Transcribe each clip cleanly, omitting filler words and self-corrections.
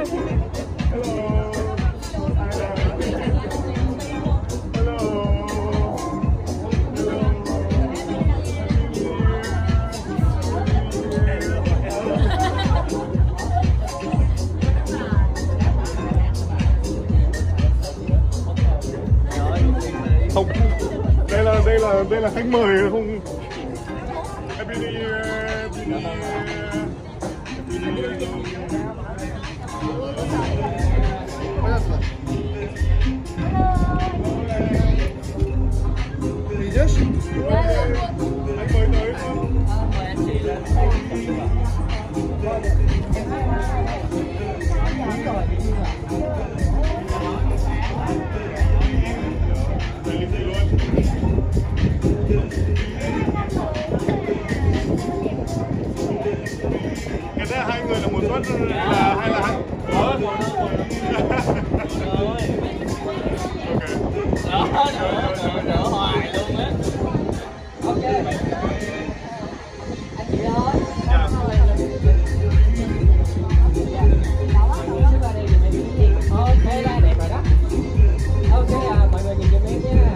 Không, đây là khách mời không. Happy New Year, Happy New Year, Happy New Year. Đi chứ? Anh mời tới không? Mời anh chị lên. Cái này hai người là một suất là hay là hai? Đỡ hoài luôn á. Ok. Anh chị ơi. Ok, ra đẹp rồi đó. Ok mọi người nhìn cho em nha.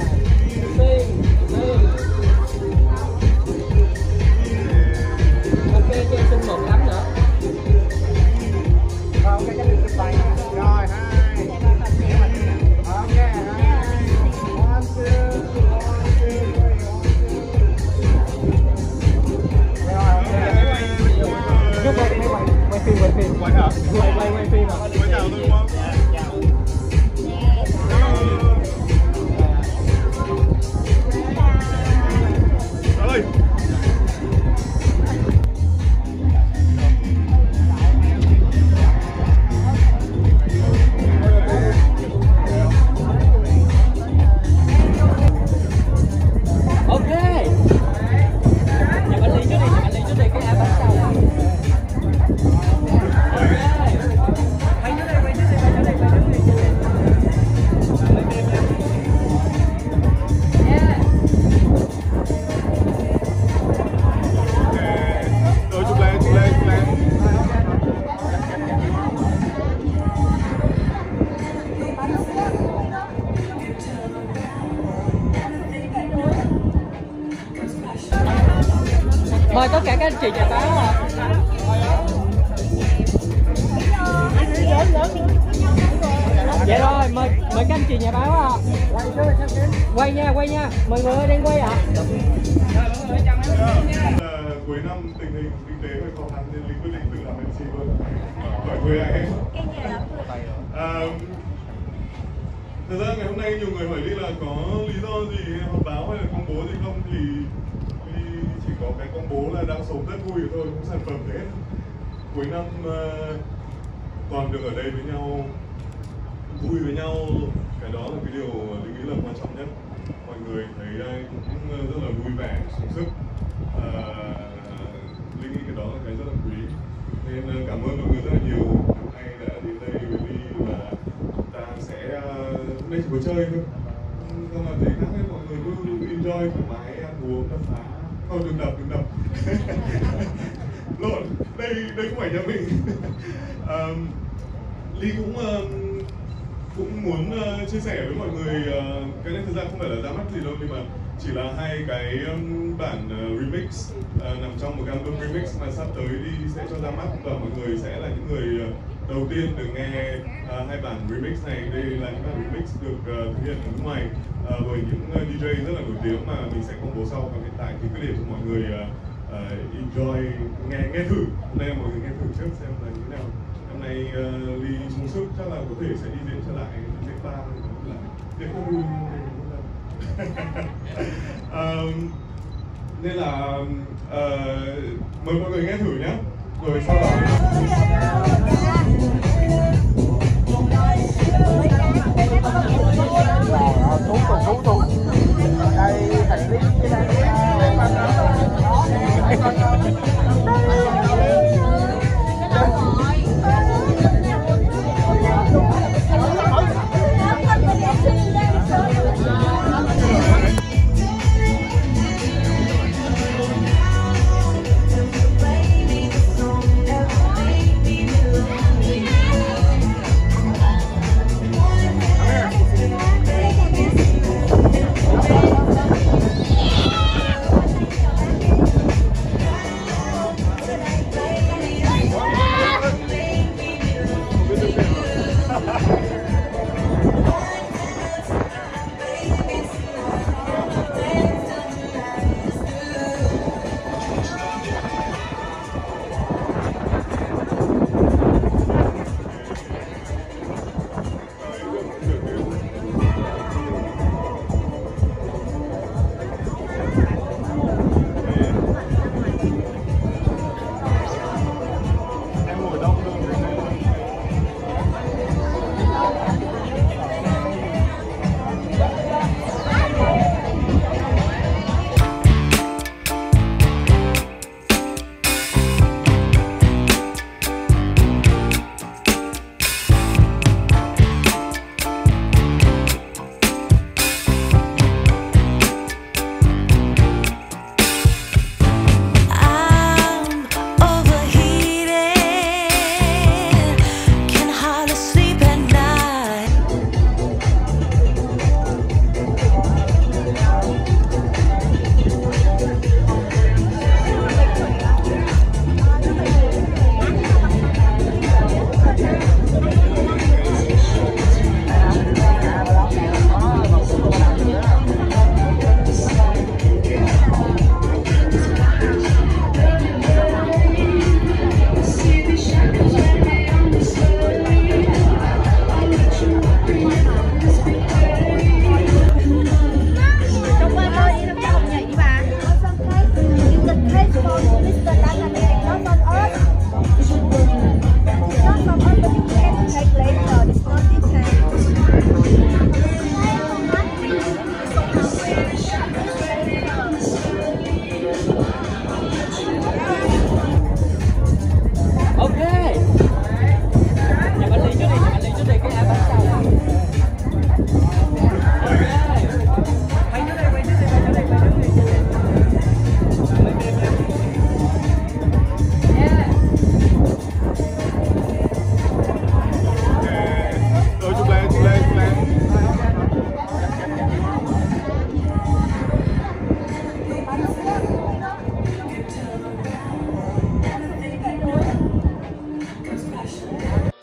Ok, cho em xin một tấm nữa. Ok, chắc mình xin tay. Rồi, 2. Ok, 2. 1, 2, 1, 2. Rồi, quay phim hả? Quay phim à? Quay chào tôi đúng không? Ơi. Ok. Chụp anh Ly trước đi, cái áo bánh sau. Mời tất cả các anh chị nhà báo ạ. Dạ rồi, mời các anh chị nhà báo ạ. Quay nha, mọi người ơi, đang quay ạ. Cuối năm tình hình kinh tế hơi khó khăn nên Linh quyết định tự làm MC luôn. Khỏi thuê ai hết. Thật ra ngày hôm nay nhiều người hỏi Ly là có lý do gì họp báo hay là công bố gì không, thì chỉ có cái công bố là đang sống rất vui thôi, cũng sản phẩm thế. Cuối năm còn được ở đây với nhau, vui với nhau, cái đó là cái điều Linh nghĩ là quan trọng nhất. Mọi người thấy đây cũng rất là vui vẻ, sung sức. Linh nghĩ cái đó là cái rất là quý. Nên cảm ơn mọi người rất là nhiều hôm nay đã đến đây với Ly, và chúng ta sẽ hôm nay chỉ có chơi thôi, không làm gì khác hết. Mọi người cứ enjoy thoải mái, ăn uống, đập phá. Không, đừng đập. Lộn, đây không phải nhà mình. Ly cũng muốn chia sẻ với mọi người, cái này thực ra không phải là ra mắt gì đâu, nhưng mà chỉ là hai cái bản remix nằm trong một album remix mà sắp tới Ly sẽ cho ra mắt, và mọi người sẽ là những người đầu tiên được nghe hai bản remix này. Đây là những bản remix được thực hiện ở nước ngoài bởi những DJ rất là nổi tiếng mà mình sẽ công bố sau. Và hiện tại thì cứ để cho mọi người enjoy, nghe thử. Hôm nay mọi người nghe thử trước xem là như thế nào. Năm nay Ly sung sức chắc là có thể sẽ đi diễn trở lại Tết Ba là Tết không vui. Nên là mời mọi người nghe thử nhé, rồi sau đó Thú đây thành lý cái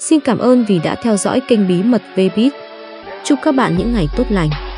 Xin cảm ơn vì đã theo dõi kênh Bí mật Vbiz. Chúc các bạn những ngày tốt lành.